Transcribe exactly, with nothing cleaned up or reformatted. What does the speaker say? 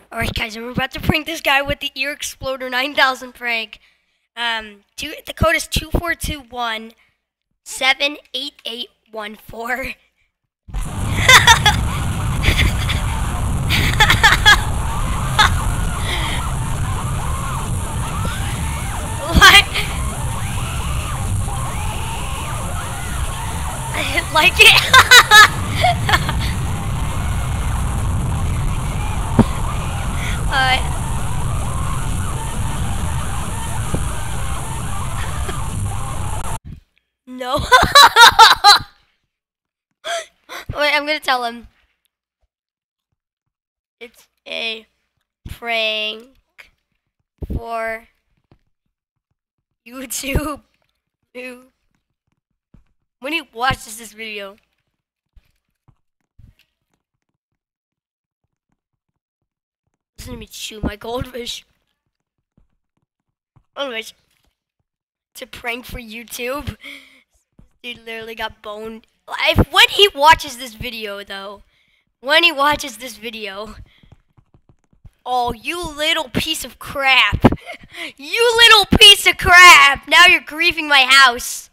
Alright guys, I'm about to prank this guy with the Ear Exploder nine thousand prank. Um, two, the code is two four two one, seven eight eight one four. What? I didn't like it. Uh, no. Wait, I'm gonna tell him. It's a prank for YouTube. When he watches this video. Listen to me chew my goldfish. Anyways, it's a prank for YouTube. This dude literally got boned. If, when he watches this video, though, when he watches this video, oh, you little piece of crap. You little piece of crap. Now you're griefing my house.